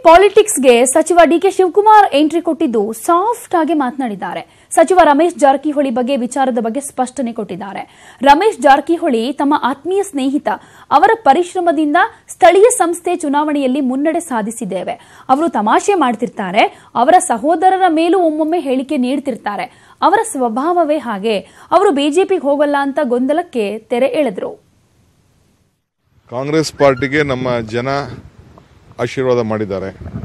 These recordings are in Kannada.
ಪಾಲಿಟಿಕ್ಸ್ಗೆ ಸಚಿವ ಡಿಕೆ ಶಿವಕುಮಾರ್ ಎಂಟ್ರಿ ಕೊಟ್ಟಿದ್ದು ಸಾಫ್ಟ್ ಆಗಿ ಮಾತನಾಡಿದ್ದಾರೆ. ಸಚಿವ ರಮೇಶ್ ಜಾರಕಿಹೊಳಿ ಬಗ್ಗೆ ವಿಚಾರದ ಬಗ್ಗೆ ಸ್ಪಷ್ಟನೆ ಕೊಟ್ಟಿದ್ದಾರೆ. ರಮೇಶ್ ಜಾರಕಿಹೊಳಿ ತಮ್ಮ ಆತ್ಮೀಯ ಸ್ನೇಹಿತ. ಅವರ ಪರಿಶ್ರಮದಿಂದ ಸ್ಥಳೀಯ ಸಂಸ್ಥೆ ಚುನಾವಣೆಯಲ್ಲಿ ಮುನ್ನಡೆ ಸಾಧಿಸಿದ್ದೇವೆ. ಅವರು ತಮಾಷೆ ಮಾಡ್ತಿರ್ತಾರೆ. ಅವರ ಸಹೋದರರ ಮೇಲೂ ಒಮ್ಮೊಮ್ಮೆ ಹೇಳಿಕೆ ನೀಡ್ತಿರ್ತಾರೆ. ಅವರ ಸ್ವಭಾವವೇ ಹಾಗೆ. ಅವರು ಬಿಜೆಪಿಗೆ ಹೋಗಲ್ಲ ಅಂತ ಗೊಂದಲಕ್ಕೆ ತೆರೆ ಎಳೆದ್ರು. ಕಾಂಗ್ರೆಸ್ ಪಾರ್ಟಿಗೆ ನಮ್ಮ ಜನ ಆಶೀರ್ವಾದ ಮಾಡಿದ್ದಾರೆ.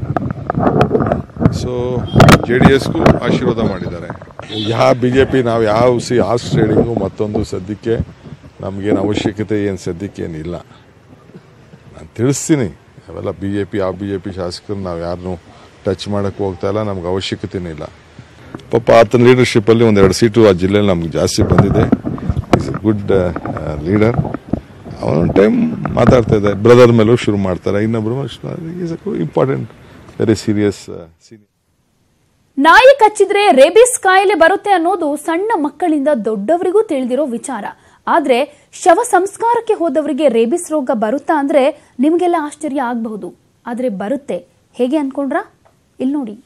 ಸೊ JDSಗೂ ಆಶೀರ್ವಾದ ಮಾಡಿದ್ದಾರೆ. ಯಾವ ಬಿಜೆಪಿ ನಾವು ಯಾವ ಹಾರ್ಸ್ ಟ್ರೇಡಿಂಗು ಮತ್ತೊಂದು ಸದ್ಯಕ್ಕೆ ನಮಗೇನು ಅವಶ್ಯಕತೆ ಏನು ಸದ್ಯಕ್ಕೇನಿಲ್ಲ. ನಾನು ತಿಳಿಸ್ತೀನಿ, ಅವೆಲ್ಲ ಬಿಜೆಪಿ ಶಾಸಕರು ನಾವು ಯಾರನ್ನೂ ಟಚ್ ಮಾಡೋಕ್ಕೆ ಹೋಗ್ತಾ ಇಲ್ಲ. ನಮ್ಗೆ ಅವಶ್ಯಕತೆನೇ ಇಲ್ಲ. ಪಾಪ ಆತನ ಲೀಡರ್ಶಿಪ್ಪಲ್ಲಿ ಒಂದೆರಡು ಸೀಟು ಆ ಜಿಲ್ಲೆಯಲ್ಲಿ ನಮ್ಗೆ ಜಾಸ್ತಿ ಬಂದಿದೆ. Is a good leader. ಅವನೊಂದು ಟೈಮ್ ಮಾತಾಡ್ತಾ ಇದ್ದಾರೆ, ಬ್ರದರ್ ಮೇಲೂ ಶುರು ಮಾಡ್ತಾರೆ. ಇನ್ನೊಬ್ರು ಇಂಪಾರ್ಟೆಂಟ್ ವೆರಿ ಸೀರಿಯಸ್. ನಾಯಿ ಕಚ್ಚಿದ್ರೆ ರೇಬಿಸ್ ಕಾಯಿಲೆ ಬರುತ್ತೆ ಅನ್ನೋದು ಸಣ್ಣ ಮಕ್ಕಳಿಂದ ದೊಡ್ಡವರಿಗೂ ತಿಳಿದಿರೋ ವಿಚಾರ. ಆದ್ರೆ ಶವ ಸಂಸ್ಕಾರಕ್ಕೆ ಹೋದವರಿಗೆ ರೇಬಿಸ್ ರೋಗ ಬರುತ್ತಾ ಅಂದ್ರೆ ನಿಮಗೆಲ್ಲ ಆಶ್ಚರ್ಯ ಆಗಬಹುದು. ಆದ್ರೆ ಬರುತ್ತೆ. ಹೇಗೆ ಅನ್ಕೊಂಡ್ರಾ? ಇಲ್ಲಿ ನೋಡಿ.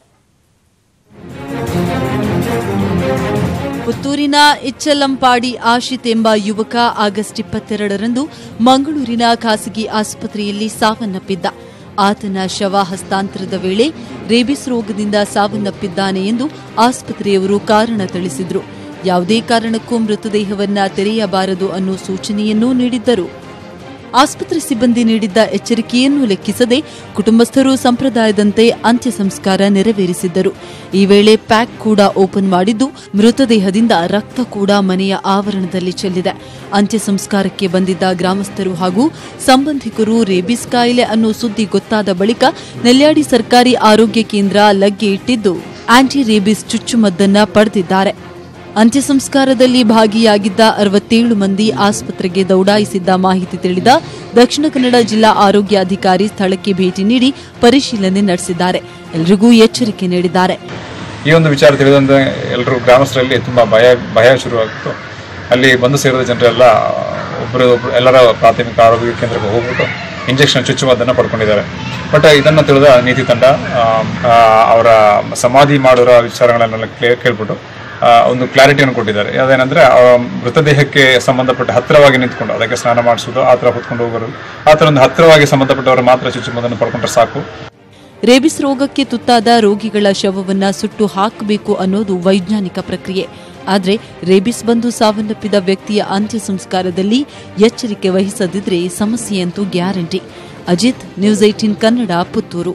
ಪುತ್ತೂರಿನ ಇಚ್ಚಲಂಪಾಡಿ ಆಶಿತ್ ಎಂಬ ಯುವಕ ಆಗಸ್ಟ್ 22ರಂದು ಮಂಗಳೂರಿನ ಖಾಸಗಿ ಆಸ್ಪತ್ರೆಯಲ್ಲಿ ಸಾವನ್ನಪ್ಪಿದ್ದ. ಆತನ ಶವ ಹಸ್ತಾಂತರದ ವೇಳೆ ರೇಬಿಸ್ ರೋಗದಿಂದ ಸಾವನ್ನಪ್ಪಿದ್ದಾನೆ ಎಂದು ಆಸ್ಪತ್ರೆಯವರು ಕಾರಣ ತಿಳಿಸಿದ್ರು. ಯಾವುದೇ ಕಾರಣಕ್ಕೂ ಮೃತದೇಹವನ್ನ ತೆರೆಯಬಾರದು ಅನ್ನೋ ಸೂಚನೆಯನ್ನೂ ನೀಡಿದ್ದರು. ಆಸ್ಪತ್ರೆ ಸಿಬ್ಬಂದಿ ನೀಡಿದ್ದ ಎಚ್ಚರಿಕೆಯನ್ನು ಲೆಕ್ಕಿಸದೆ ಕುಟುಂಬಸ್ಥರು ಸಂಪ್ರದಾಯದಂತೆ ಅಂತ್ಯ ಸಂಸ್ಕಾರ ನೆರವೇರಿಸಿದ್ದರು. ಈ ವೇಳೆ ಪ್ಯಾಕ್ ಕೂಡ ಓಪನ್ ಮಾಡಿದ್ದು ಮೃತದೇಹದಿಂದ ರಕ್ತ ಕೂಡ ಮನೆಯ ಆವರಣದಲ್ಲಿ ಚೆಲ್ಲಿದೆ. ಅಂತ್ಯ ಸಂಸ್ಕಾರಕ್ಕೆ ಬಂದಿದ್ದ ಗ್ರಾಮಸ್ಥರು ಹಾಗೂ ಸಂಬಂಧಿಕರು ರೇಬಿಸ್ ಕಾಯಿಲೆ ಅನ್ನೋ ಸುದ್ದಿ ಗೊತ್ತಾದ ಬಳಿಕ ನೆಲ್ಯಾಡಿ ಸರ್ಕಾರಿ ಆರೋಗ್ಯ ಕೇಂದ್ರ ಲಗ್ಗೆ ಇಟ್ಟಿದ್ದು ಆಂಟಿ ರೇಬಿಸ್ ಚುಚ್ಚುಮದ್ದನ್ನ ಪಡೆದಿದ್ದಾರೆ. ಅಂತ್ಯ ಸಂಸ್ಕಾರದಲ್ಲಿ ಭಾಗಿಯಾಗಿದ್ದ 67 ಮಂದಿ ಆಸ್ಪತ್ರೆಗೆ ದೌಡಾಯಿಸಿದ್ದ ಮಾಹಿತಿ ತಿಳಿದ ದಕ್ಷಿಣ ಕನ್ನಡ ಜಿಲ್ಲಾ ಆರೋಗ್ಯಾಧಿಕಾರಿ ಸ್ಥಳಕ್ಕೆ ಭೇಟಿ ನೀಡಿ ಪರಿಶೀಲನೆ ನಡೆಸಿದ್ದಾರೆ. ಎಲ್ಲರಿಗೂ ಎಚ್ಚರಿಕೆ ನೀಡಿದ್ದಾರೆ. ಈ ಒಂದು ವಿಚಾರ ತಿಳಿದಂತೆ ಎಲ್ಲರೂ ಗ್ರಾಮಸ್ಥರಲ್ಲಿ ತುಂಬಾ ಭಯ ಶುರುವಾಗಿತ್ತು. ಅಲ್ಲಿ ಬಂದು ಸೇರಿದ ಜನರೆಲ್ಲ ಒಬ್ಬರು ಎಲ್ಲರ ಪ್ರಾಥಮಿಕ ಆರೋಗ್ಯ ಕೇಂದ್ರಕ್ಕೆ ಹೋಗ್ಬಿಟ್ಟು ಇಂಜೆಕ್ಷನ್ ಚುಚ್ಚುಮದ್ದನ್ನು ಪಡ್ಕೊಂಡಿದ್ದಾರೆ. ಬಟ್ ಇದನ್ನು ತಿಳಿದ ನೀತಿ ತಂಡ ಅವರ ಸಮಾಧಿ ಮಾಡೋರ ವಿಚಾರಗಳನ್ನೆಲ್ಲ ಕೇಳ್ಬಿಟ್ಟು ಒಂದು ಕ್ಲಾರಿಟಿಯನ್ನು ಕೊಟ್ಟಿದ್ದಾರೆ. ಅದೇನೆಂದ್ರೆ ಮೃತದೇಹಕ್ಕೆ ಸಂಬಂಧಪಟ್ಟ ಹತ್ತಿರವಾಗಿ ನಿಂತ್ಕೊಂಡು ಅದಕ್ಕೆ ಸ್ನಾನ ಮಾಡಿಸೋದು, ಆ ಥರ ಹೊತ್ಕೊಂಡು ಹೋಗೋರು, ಆ ಥರ ಒಂದು ಹತ್ತಿರವಾಗಿ ಸಂಬಂಧಪಟ್ಟವರು ಮಾತ್ರ ಚುಚ್ಚುಮದ್ದನ್ನು ಪಡ್ಕೊಂಡ್ರೆ ಸಾಕು. ರೇಬಿಸ್ ರೋಗಕ್ಕೆ ತುತ್ತಾದ ರೋಗಿಗಳ ಶವವನ್ನ ಸುಟ್ಟು ಹಾಕಬೇಕು ಅನ್ನೋದು ವೈಜ್ಞಾನಿಕ ಪ್ರಕ್ರಿಯೆ. ಆದರೆ ರೇಬಿಸ್ ಬಂದು ಸಾವನ್ನಪ್ಪಿದ ವ್ಯಕ್ತಿಯ ಅಂತ್ಯ ಸಂಸ್ಕಾರದಲ್ಲಿ ಎಚ್ಚರಿಕೆ ವಹಿಸದಿದ್ರೆ ಸಮಸ್ಯೆಯಂತೂ ಗ್ಯಾರಂಟಿ. ಅಜಿತ್, ನ್ಯೂಸ್ 18 ಕನ್ನಡ, ಪುತ್ತೂರು.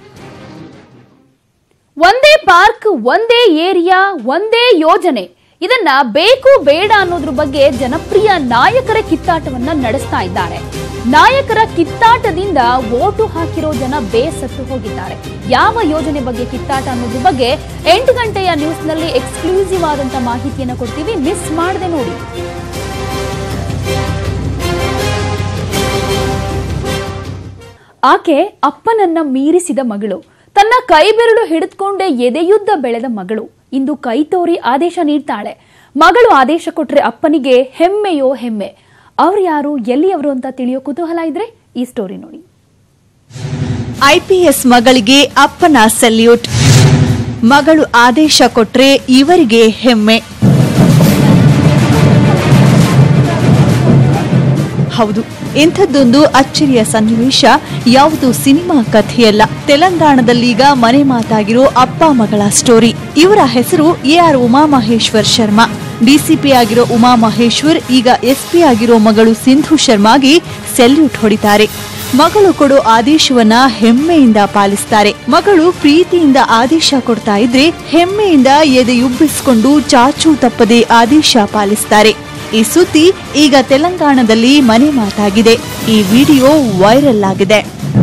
ಒಂದೇ ಪಾರ್ಕ್, ಒಂದೇ ಏರಿಯಾ, ಒಂದೇ ಯೋಜನೆ, ಇದನ್ನ ಬೇಕು ಬೇಡ ಅನ್ನೋದ್ರ ಬಗ್ಗೆ ಜನಪ್ರಿಯ ನಾಯಕರ ಕಿತ್ತಾಟವನ್ನ ನಡೆಸ್ತಾ ಇದ್ದಾರೆ. ನಾಯಕರ ಕಿತ್ತಾಟದಿಂದ ವೋಟು ಹಾಕಿರೋ ಜನ ಬೇಸತ್ತು ಹೋಗಿದ್ದಾರೆ. ಯಾವ ಯೋಜನೆ ಬಗ್ಗೆ ಕಿತ್ತಾಟ ಅನ್ನೋದ್ರ ಬಗ್ಗೆ 8 ಗಂಟೆಯ ನ್ಯೂಸ್ನಲ್ಲಿ ಎಕ್ಸ್ಕ್ಲೂಸಿವ್ ಆದಂತ ಮಾಹಿತಿಯನ್ನು ಕೊಡ್ತೀವಿ. ಮಿಸ್ ಮಾಡದೆ ನೋಡಿ. ಆಕೆ ಅಪ್ಪನನ್ನ ಮೀರಿಸಿದ ಮಗಳು. ತನ್ನ ಕೈ ಬೆರಳು ಹಿಡಿದುಕೊಂಡೇ ಎದೆಯುದ್ದ ಬೆಳೆದ ಮಗಳು ಇಂದು ಕೈ ತೋರಿ ಆದೇಶ ನೀಡ್ತಾಳೆ. ಮಗಳು ಆದೇಶ ಕೊಟ್ರೆ ಅಪ್ಪನಿಗೆ ಹೆಮ್ಮೆಯೋ ಹೆಮ್ಮೆ. ಅವ್ರು ಯಾರು, ಎಲ್ಲಿಯವರು ಅಂತ ತಿಳಿಯೋ ಕುತೂಹಲ ಇದ್ರೆ ಈ ಸ್ಟೋರಿ ನೋಡಿ. IPS ಮಗಳಿಗೆ ಅಪ್ಪನ ಸಲ್ಯೂಟ್. ಮಗಳು ಆದೇಶ ಕೊಟ್ರೆ ಇವರಿಗೆ ಹೆಮ್ಮೆ. ಹೌದು, ಇಂಥದ್ದೊಂದು ಅಚ್ಚರಿಯ ಸನ್ನಿವೇಶ ಯಾವುದು ಸಿನಿಮಾ ಕಥೆಯಲ್ಲ. ತೆಲಂಗಾಣದಲ್ಲೀಗ ಮನೆ ಮಾತಾಗಿರೋ ಅಪ್ಪ ಮಗಳ ಸ್ಟೋರಿ. ಇವರ ಹೆಸರು AR ಉಮಾಮಹೇಶ್ವರ್ ಶರ್ಮಾ. DCP ಆಗಿರೋ ಉಮಾಮಹೇಶ್ವರ್ ಈಗ SP ಆಗಿರೋ ಮಗಳು ಸಿಂಧು ಶರ್ಮಾಗೆ ಸೆಲ್ಯೂಟ್ ಹೊಡಿತಾರೆ. ಮಗಳು ಕೊಡೋ ಆದೇಶವನ್ನ ಹೆಮ್ಮೆಯಿಂದ ಪಾಲಿಸ್ತಾರೆ. ಮಗಳು ಪ್ರೀತಿಯಿಂದ ಆದೇಶ ಕೊಡ್ತಾ ಇದ್ರೆ ಹೆಮ್ಮೆಯಿಂದ ಎದೆಯುಬ್ಬಿಸಿಕೊಂಡು ಚಾಚೂ ತಪ್ಪದೆ ಆದೇಶ ಪಾಲಿಸ್ತಾರೆ. ಈ ಸುದ್ದಿ ಈಗ ತೆಲಂಗಾಣದಲ್ಲಿ ಮನೆ ಮಾತಾಗಿದೆ. ಈ ವಿಡಿಯೋ ವೈರಲ್ ಆಗಿದೆ.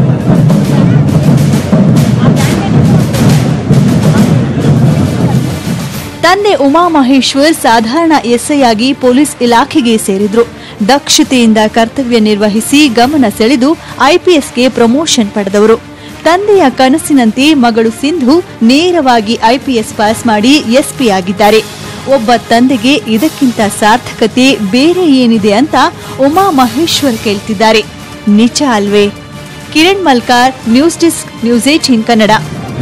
ತಂದೆ ಉಮಾಮಹೇಶ್ವರ್ ಸಾಧಾರಣ SI ಆಗಿ ಪೊಲೀಸ್ ಇಲಾಖೆಗೆ ಸೇರಿದ್ರು. ದಕ್ಷತೆಯಿಂದ ಕರ್ತವ್ಯ ನಿರ್ವಹಿಸಿ ಗಮನ ಸೆಳೆದು IPSಗೆ ಪ್ರಮೋಷನ್ ಪಡೆದವರು. ತಂದೆಯ ಕನಸಿನಂತೆ ಮಗಳು ಸಿಂಧು ನೇರವಾಗಿ IPS ಪಾಸ್ ಮಾಡಿ SP ಆಗಿದ್ದಾರೆ. ಒಬ್ಬ ತಂದೆಗೆ ಇದಕ್ಕಿಂತ ಸಾರ್ಥಕತೆ ಬೇರೆ ಏನಿದೆ ಅಂತ ಉಮಾಮಹೇಶ್ವರ್ ಕೇಳ್ತಿದ್ದಾರೆ. ನಿಜ ಅಲ್ವೇ? Kiran Malkar, news desk, news 18 Kannada.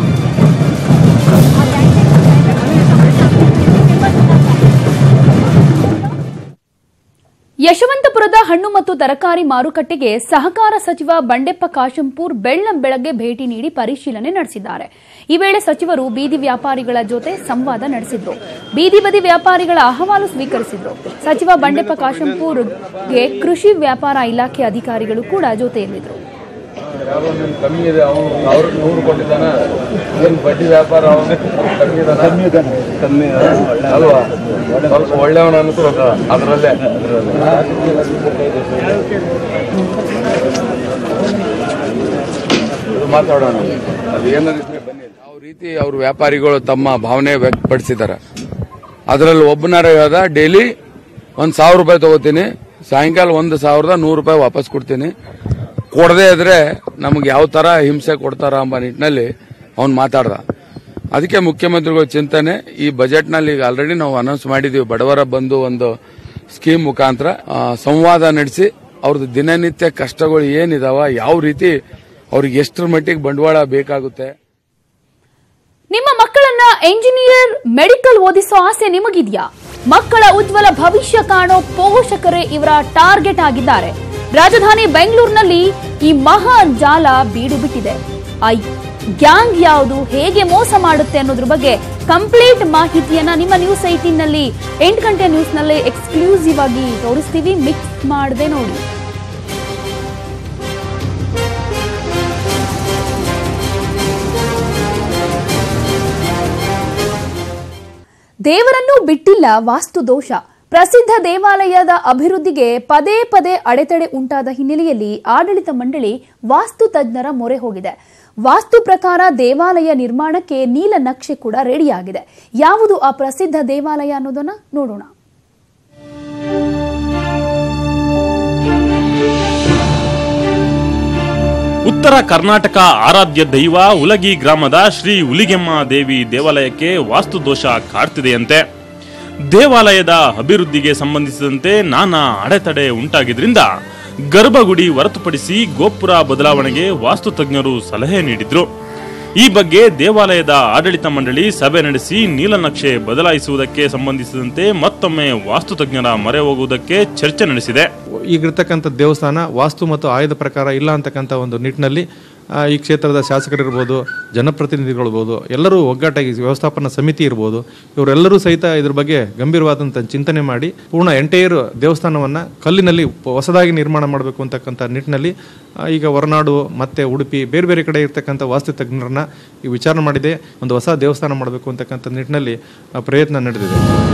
ಯಶವಂತಪುರದ ಹಣ್ಣು ಮತ್ತು ತರಕಾರಿ ಮಾರುಕಟ್ಟೆಗೆ ಸಹಕಾರ ಸಚಿವ ಬಂಡೆಪ್ಪ ಕಾಶೆಂಪೂರ್ ಬೆಳ್ಳಂಬೆಳಗ್ಗೆ ಭೇಟಿ ನೀಡಿ ಪರಿಶೀಲನೆ ನಡೆಸಿದ್ದಾರೆ. ಈ ವೇಳೆ ಸಚಿವರು ಬೀದಿ ವ್ಯಾಪಾರಿಗಳ ಜೊತೆ ಸಂವಾದ ನಡೆಸಿದ್ರು. ಬೀದಿ ಬದಿ ವ್ಯಾಪಾರಿಗಳ ಅಹವಾಲು ಸ್ವೀಕರಿಸಿದ್ರು. ಸಚಿವ ಬಂಡೆಪ್ಪ ಕಾಶೆಂಪೂರ್ಗೆ ಕೃಷಿ ವ್ಯಾಪಾರ ಇಲಾಖೆ ಅಧಿಕಾರಿಗಳು ಕೂಡ ಜೊತೆಯಲ್ಲಿದ್ದರು. ಕಮ್ಮಿ ಇದೆ, ಅವ್ರಿಗೆ 100 ಕೊಟ್ಟಿದ್ದಾನ, ಏನು ಬಡ್ಡಿ ವ್ಯಾಪಾರ ಕಮ್ಮಿ ಅಲ್ವಾ, ಸ್ವಲ್ಪ ಒಳ್ಳೆಯವನ ಅನ್ಕೋಬೇಕು ಅದರಲ್ಲೇ. ಮಾತಾಡೋಣ, ಅದು ಏನಾದ್ರು ಬನ್ನಿ. ಯಾವ ರೀತಿ ಅವ್ರ ವ್ಯಾಪಾರಿಗಳು ತಮ್ಮ ಭಾವನೆ ವ್ಯಕ್ತಪಡಿಸಿದ್ದಾರೆ, ಅದರಲ್ಲಿ ಒಬ್ಬನಾರ ಹೇಳ್ದ ಡೈಲಿ 1,000 ರೂಪಾಯಿ ತಗೋತೀನಿ, ಸಾಯಂಕಾಲ 1,100 ರೂಪಾಯಿ ವಾಪಸ್ ಕೊಡ್ತೀನಿ, ಕೊಡದೇ ಇದ್ರೆ ನಮ್ಗೆ ಯಾವ ತರ ಹಿಂಸೆ ಕೊಡ್ತಾರ ಎಂಬ ನಿಟ್ಟಿನಲ್ಲಿ ಅವ್ನು ಮಾತಾಡ್ದ. ಅದಕ್ಕೆ ಮುಖ್ಯಮಂತ್ರಿಗಳ ಚಿಂತನೆ, ಈ ಬಜೆಟ್ನಲ್ಲಿ ಈಗ ಆಲ್ರೆಡಿ ನಾವು ಅನೌನ್ಸ್ ಮಾಡಿದೀವಿ, ಬಡವರ ಬಂಧು ಒಂದು ಸ್ಕೀಮ್ ಮುಖಾಂತರ ಸಂವಾದ ನಡೆಸಿ ಅವ್ರದ್ದು ದಿನನಿತ್ಯ ಕಷ್ಟಗಳು ಏನಿದಾವ, ಯಾವ ರೀತಿ ಅವ್ರಿಗೆ ಎಷ್ಟರ ಮಟ್ಟಿಗೆ ಬಂಡವಾಳ ಬೇಕಾಗುತ್ತೆ. ನಿಮ್ಮ ಮಕ್ಕಳನ್ನ ಎಂಜಿನಿಯರ್, ಮೆಡಿಕಲ್ ಓದಿಸೋ ಆಸೆ ನಿಮಗಿದೆಯಾ? ಮಕ್ಕಳ ಉಜ್ವಲ ಭವಿಷ್ಯ ಕಾಣೋ ಪೋಷಕರೇ ಇವರ ಟಾರ್ಗೆಟ್ ಆಗಿದ್ದಾರೆ. ರಾಜಧಾನಿ ಬೆಂಗಳೂರಿನಲ್ಲಿ ಈ ಮಹಾ ಜಾಲ ಬೀಡು ಬಿಟ್ಟಿದೆ. ಗ್ಯಾಂಗ್ ಯಾವುದು, ಹೇಗೆ ಮೋಸ ಮಾಡುತ್ತೆ ಅನ್ನೋದ್ರ ಬಗ್ಗೆ ಕಂಪ್ಲೀಟ್ ಮಾಹಿತಿಯನ್ನ ನಿಮ್ಮ ನ್ಯೂಸ್ 18 ನಲ್ಲಿ 8 ಗಂಟೆ ನ್ಯೂಸ್ ನಲ್ಲಿ ಎಕ್ಸ್ಕ್ಲೂಸಿವ್ ಆಗಿ ತೋರಿಸ್ತೀವಿ. ಮಿಕ್ಸ್ ಮಾಡದೆ ನೋಡಿ. ದೇವರನ್ನೂ ಬಿಟ್ಟಿಲ್ಲ ವಾಸ್ತು ದೋಷ. ಪ್ರಸಿದ್ಧ ದೇವಾಲಯದ ಅಭಿವೃದ್ಧಿಗೆ ಪದೇ ಪದೇ ಅಡೆತಡೆ ಉಂಟಾದ ಹಿನ್ನೆಲೆಯಲ್ಲಿ ಆಡಳಿತ ಮಂಡಳಿ ವಾಸ್ತು ತಜ್ಞರ ಮೊರೆ ಹೋಗಿದೆ. ವಾಸ್ತು ಪ್ರಕಾರ ದೇವಾಲಯ ನಿರ್ಮಾಣಕ್ಕೆ ನೀಲನಕ್ಷೆ ಕೂಡ ರೆಡಿಯಾಗಿದೆ. ಯಾವುದು ಆ ಪ್ರಸಿದ್ಧ ದೇವಾಲಯ ಅನ್ನೋದನ್ನ ನೋಡೋಣ. ಉತ್ತರ ಕರ್ನಾಟಕ ಆರಾಧ್ಯ ದೈವ ಉಲಗಿ ಗ್ರಾಮದ ಶ್ರೀ ಹುಲಿಗೆಮ್ಮ ದೇವಿ ದೇವಾಲಯಕ್ಕೆ ವಾಸ್ತು ದೋಷ ಕಾಡ್ತಿದೆಯಂತೆ. ದೇವಾಲಯದ ಅಭಿವೃದ್ಧಿಗೆ ಸಂಬಂಧಿಸಿದಂತೆ ನಾನಾ ಅಡೆತಡೆ ಉಂಟಾಗಿದ್ರಿಂದ ಗರ್ಭಗುಡಿ ಹೊರತುಪಡಿಸಿ ಗೋಪುರ ಬದಲಾವಣೆಗೆ ವಾಸ್ತು ತಜ್ಞರು ಸಲಹೆ ನೀಡಿದ್ರು. ಈ ಬಗ್ಗೆ ದೇವಾಲಯದ ಆಡಳಿತ ಮಂಡಳಿ ಸಭೆ ನಡೆಸಿ ನೀಲನಕ್ಷೆ ಬದಲಾಯಿಸುವುದಕ್ಕೆ ಸಂಬಂಧಿಸಿದಂತೆ ಮತ್ತೊಮ್ಮೆ ವಾಸ್ತು ತಜ್ಞರ ಮೊರೆ ಹೋಗುವುದಕ್ಕೆ ಚರ್ಚೆ ನಡೆಸಿದೆ. ಈಗಿರ್ತಕ್ಕಂಥ ದೇವಸ್ಥಾನ ವಾಸ್ತು ಮತ್ತು ಆಯದ ಪ್ರಕಾರ ಇಲ್ಲ ಅಂತಕ್ಕಂಥ ಒಂದು ನಿಟ್ಟಿನಲ್ಲಿ ಈ ಕ್ಷೇತ್ರದ ಶಾಸಕರಿರ್ಬೋದು, ಜನಪ್ರತಿನಿಧಿಗಳಿರ್ಬೋದು, ಎಲ್ಲರೂ ಒಗ್ಗಟ್ಟಾಗಿ ವ್ಯವಸ್ಥಾಪನಾ ಸಮಿತಿ ಇರ್ಬೋದು, ಇವರೆಲ್ಲರೂ ಸಹಿತ ಇದ್ರ ಬಗ್ಗೆ ಗಂಭೀರವಾದಂಥ ಚಿಂತನೆ ಮಾಡಿ ಪೂರ್ಣ ಎಂಟೈರ್ ದೇವಸ್ಥಾನವನ್ನು ಕಲ್ಲಿನಲ್ಲಿ ಹೊಸದಾಗಿ ನಿರ್ಮಾಣ ಮಾಡಬೇಕು ಅಂತಕ್ಕಂಥ ನಿಟ್ಟಿನಲ್ಲಿ ಈಗ ಹೊರನಾಡು ಮತ್ತು ಉಡುಪಿ ಬೇರೆ ಬೇರೆ ಕಡೆ ಇರ್ತಕ್ಕಂಥ ವಾಸ್ತು ತಜ್ಞರನ್ನ ಈ ವಿಚಾರ ಮಾಡಿದೆ. ಒಂದು ಹೊಸ ದೇವಸ್ಥಾನ ಮಾಡಬೇಕು ಅಂತಕ್ಕಂಥ ನಿಟ್ಟಿನಲ್ಲಿ ಪ್ರಯತ್ನ ನಡೆದಿದೆ.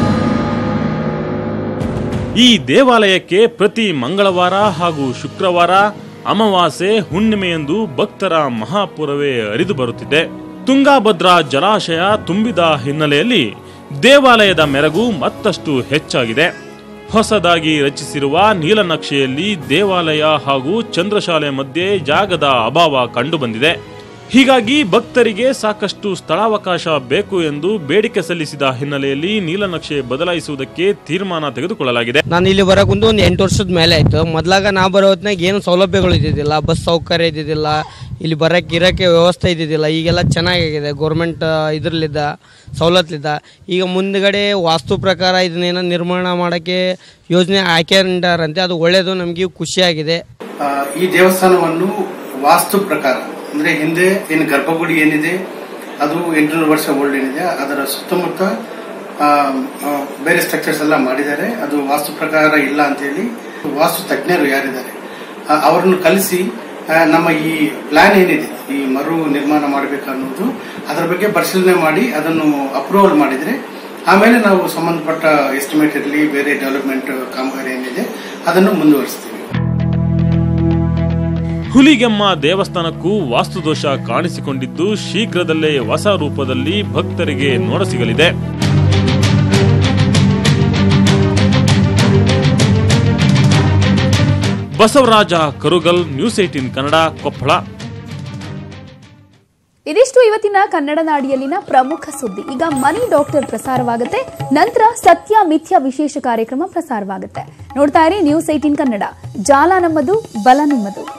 ಈ ದೇವಾಲಯಕ್ಕೆ ಪ್ರತಿ ಮಂಗಳವಾರ ಹಾಗೂ ಶುಕ್ರವಾರ, ಅಮಾವಾಸ್ಯೆ, ಹುಣ್ಣಿಮೆಯಂದು ಭಕ್ತರ ಮಹಾಪೂರವೇ ಹರಿದು ಬರುತ್ತಿದೆ. ತುಂಗಾಭದ್ರಾ ಜಲಾಶಯ ತುಂಬಿದ ಹಿನ್ನೆಲೆಯಲ್ಲಿ ದೇವಾಲಯದ ಮೆರಗು ಮತ್ತಷ್ಟು ಹೆಚ್ಚಾಗಿದೆ. ಹೊಸದಾಗಿ ರಚಿಸಿರುವ ನೀಲನಕ್ಷೆಯಲ್ಲಿ ದೇವಾಲಯ ಹಾಗೂ ಚಂದ್ರಶಾಲೆ ಮಧ್ಯೆ ಜಾಗದ ಅಭಾವ ಕಂಡುಬಂದಿದೆ. ಹೀಗಾಗಿ ಭಕ್ತರಿಗೆ ಸಾಕಷ್ಟು ಸ್ಥಳಾವಕಾಶ ಬೇಕು ಎಂದು ಬೇಡಿಕೆ ಸಲ್ಲಿಸಿದ ಹಿನ್ನೆಲೆಯಲ್ಲಿ ನೀಲನಕ್ಷೆ ಬದಲಾಯಿಸುವುದಕ್ಕೆ ತೀರ್ಮಾನ ತೆಗೆದುಕೊಳ್ಳಲಾಗಿದೆ. ನಾನು ಇಲ್ಲಿ ಬರೋಕೊಂದು ಒಂದು 8 ವರ್ಷದ ಮೇಲೆ ಆಯ್ತು. ಮೊದಲಾಗ ನಾ ಬರೋ ಹೊತ್ನಾಗ ಏನು ಸೌಲಭ್ಯಗಳು ಇದ್ದಿದ್ದಿಲ್ಲ, ಬಸ್ ಸೌಕರ್ಯ ಇದ್ದಿದ್ದಿಲ್ಲ, ಇಲ್ಲಿ ಇರೋಕ್ಕೆ ವ್ಯವಸ್ಥೆ ಇದ್ದಿದ್ದಿಲ್ಲ. ಈಗೆಲ್ಲ ಚೆನ್ನಾಗಿದೆ, ಗೌರ್ಮೆಂಟ್ ಇದ್ರಲ್ಲಿದ್ದ ಸವಲತ್ತಲಿದ್ದ. ಈಗ ಮುಂದ್ಗಡೆ ವಾಸ್ತು ಪ್ರಕಾರ ಇದನ್ನೇನೋ ನಿರ್ಮಾಣ ಮಾಡೋಕ್ಕೆ ಯೋಜನೆ ಹಾಕ್ಯಾರಂತೆ, ಅದು ಒಳ್ಳೆಯದು, ನಮಗೆ ಖುಷಿಯಾಗಿದೆ. ಈ ದೇವಸ್ಥಾನವನ್ನು ವಾಸ್ತು ಪ್ರಕಾರ ಅಂದ್ರೆ ಹಿಂದೆ ಏನು ಗರ್ಭಗುಡಿ ಏನಿದೆ ಅದು 800 ವರ್ಷ ಓಲ್ಡ್ ಏನಿದೆ, ಅದರ ಸುತ್ತಮುತ್ತ ಬೇರೆ ಸ್ಟ್ರಕ್ಚರ್ಸ್ ಎಲ್ಲ ಮಾಡಿದ್ದಾರೆ. ಅದು ವಾಸ್ತು ಪ್ರಕಾರ ಇಲ್ಲ ಅಂತ ಹೇಳಿ ವಾಸ್ತು ತಜ್ಞರು ಯಾರಿದ್ದಾರೆ ಅವರನ್ನು ಕಲಿಸಿ ನಮ್ಮ ಈ ಪ್ಲಾನ್ ಏನಿದೆ ಈ ಮರು ನಿರ್ಮಾಣ ಮಾಡಬೇಕು ಅನ್ನೋದು ಅದರ ಬಗ್ಗೆ ಪರಿಶೀಲನೆ ಮಾಡಿ ಅದನ್ನು ಅಪ್ರೂವಲ್ ಮಾಡಿದ್ರೆ ಆಮೇಲೆ ನಾವು ಸಂಬಂಧಪಟ್ಟ ಎಸ್ಟಿಮೇಟ್ ಇರಲಿ ಬೇರೆ ಡೆವಲಪ್ಮೆಂಟ್ ಕಾಮಗಾರಿ ಏನಿದೆ ಅದನ್ನು ಮುಂದುವರಿಸ್ತೀವಿ. ಹುಲಿಗೆಮ್ಮ ದೇವಸ್ಥಾನಕ್ಕೂ ವಾಸ್ತುದೋಷ ಕಾಣಿಸಿಕೊಂಡಿದ್ದು ಶೀಘ್ರದಲ್ಲೇ ಹೊಸ ರೂಪದಲ್ಲಿ ಭಕ್ತರಿಗೆ ನೋಡಸಿಗಲಿದೆ. ಬಸವರಾಜ ಕರುಗಲ್, ನ್ಯೂಸ್ 18 ಕನ್ನಡ, ಕೊಪ್ಪಳ. ಇದಿಷ್ಟು ಇವತ್ತಿನ ಕನ್ನಡ ನಾಡಿಯಲ್ಲಿನ ಪ್ರಮುಖ ಸುದ್ದಿ. ಈಗ ಮನಿ ಡಾಕ್ಟರ್ ಪ್ರಸಾರವಾಗುತ್ತೆ, ನಂತರ ಸತ್ಯ ಮಿಥ್ಯ ವಿಶೇಷ ಕಾರ್ಯಕ್ರಮ ಪ್ರಸಾರವಾಗುತ್ತೆ. ನೋಡ್ತಾ ಇರಿ ನ್ಯೂಸ್ 18 ಕನ್ನಡ. ಜಾಲ ನಮ್ಮದು, ಬಲ ನಿಮ್ಮದು.